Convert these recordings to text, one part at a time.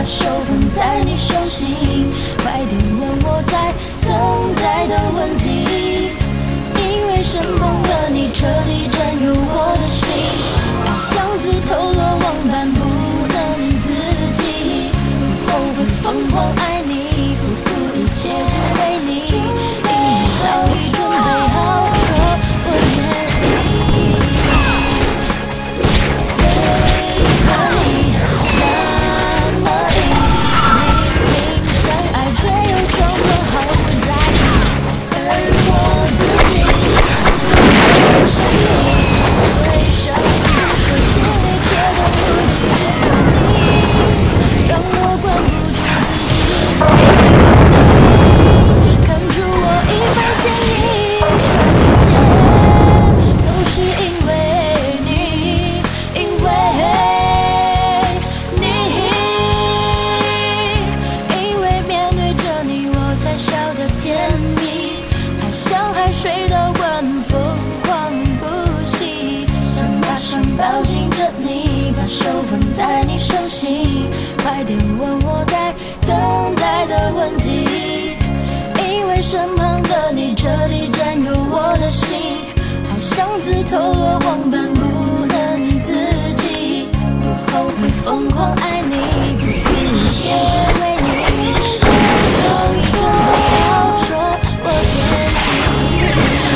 把手放在你手心，快点问我在等待的问题。因为身旁的你彻底占有我的心，爱像自投罗网般不能自己。后悔疯狂爱你，不顾一切只为你，因为早已准备好说我愿意。和你那么近，明明相爱却又装作毫不在意，而我自己不是你，嘴上不说，心里却都不记得你，让我管不住自己。看出我一番心意，这一切都是因为你，因为你，因为面对着你我才晓得甜蜜，爱像海水倒灌，疯狂不息，想马上抱紧着你，把手放在你手心，快点问我在等待的问题。因为身旁的你彻底占有我的心，爱像自投罗网般不能自己。我后悔疯狂爱你，不顾一切只为你，早已准备好说我愿意。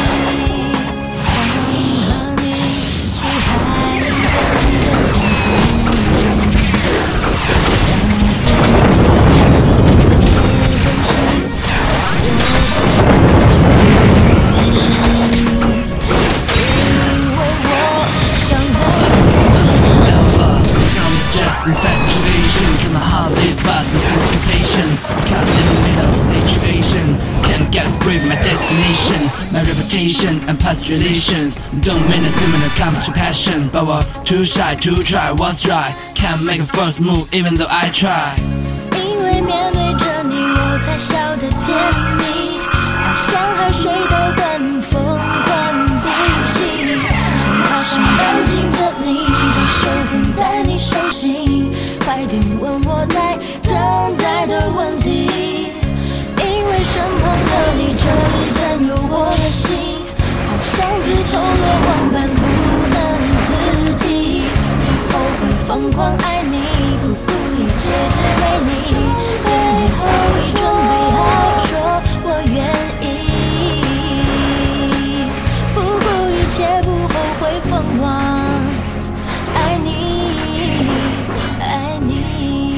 想和你去海边的星星，想自己更是。 Infatuation, cause my heart beats fast with anticipation. Caught in the middle of the situation, can't get a grip, my destination, my reputation and past relations. Don't mean a human to come to passion, but we're too shy to try what's right. Can't make a first move even though I try. 因为面对着你我才晓得甜蜜，爱像海水倒灌，疯狂不息，想爬上抱紧着你，把手放在你手心，快点问我在等待的问题。因为身旁的你彻底占有我的心，好像自投罗网般不能自己。我后悔疯狂爱你，不顾一切只为你，因为早已准备好说我愿意，不顾一切不后悔疯狂爱你，爱你。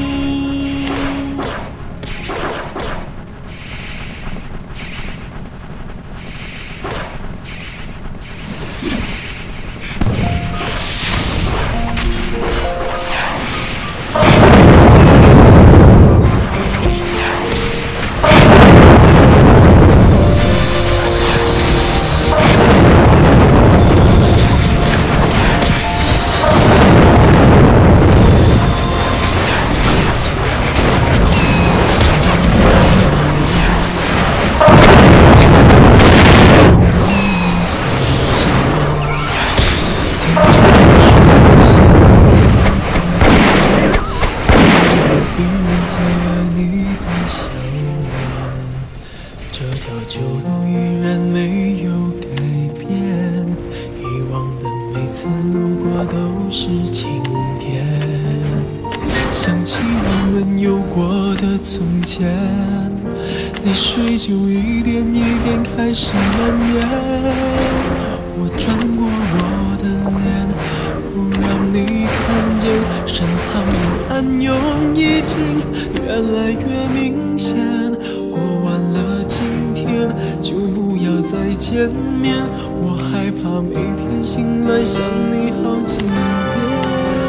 泪水就一点一点开始蔓延。我转过我的脸，不让你看见，深藏不暗用已经越来越明显。过完了今天，就不要再见面。我害怕每天醒来想你好几遍。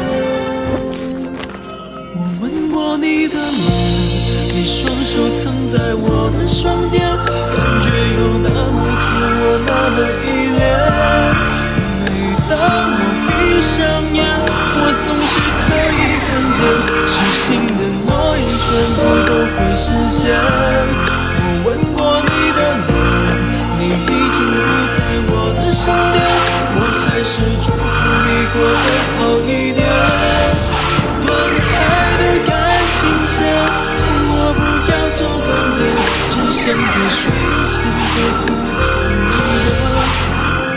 我吻过你的脸。你双手曾在我的双肩，感觉有那么甜，我那么依恋。每当我闭上眼，我总是可以看见，失信的诺言全部都会实现。我吻过你的脸，你已经不在我的身边，我还是祝福你过得好一点。断开的感情线睡前在听着你的。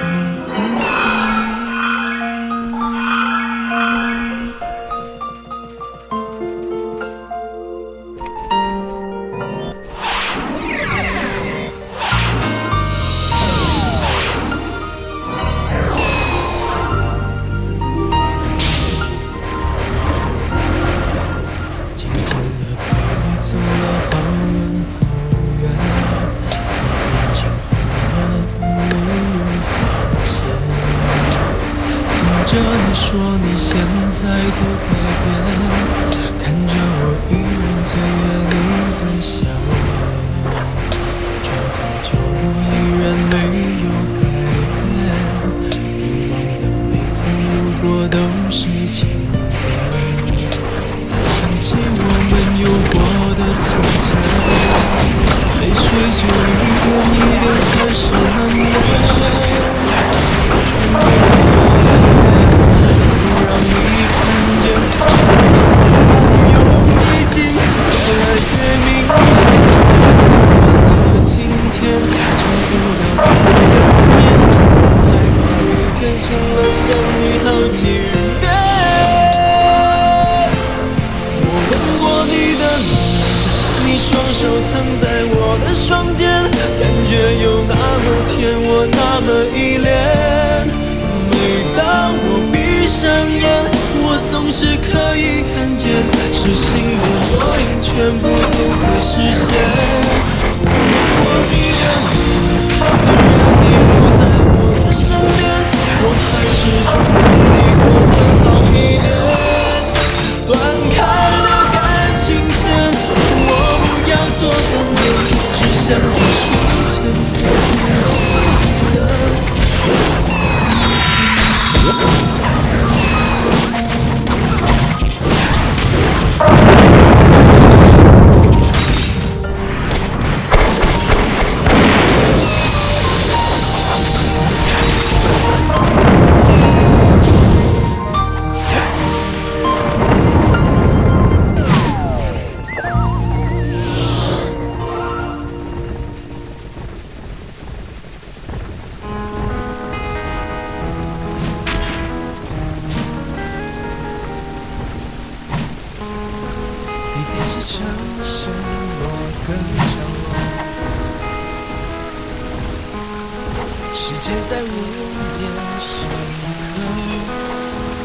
着你说你现在的改变，看着我依然最爱你的笑脸，这太久我依然没有改变，遗忘的每次路过都是晴天，想起我们有过的从前，泪水就一个一个开始蔓延。让你看见，这苍蓝又已经越来越明显。到了今天，找不到再见面，害怕明天醒了想你好几遍。我吻过你的脸，你双手曾在我的双肩，感觉有那么甜，我那么依恋。每当我闭上眼，我总是可以看见，失信的诺言全部都会实现。我你的脸，虽然你不在我的身边，我还是祝福你过得好一点。断开的感情线，我不要做改变，只想在睡前再听见你的。城市某个角落，时间在无言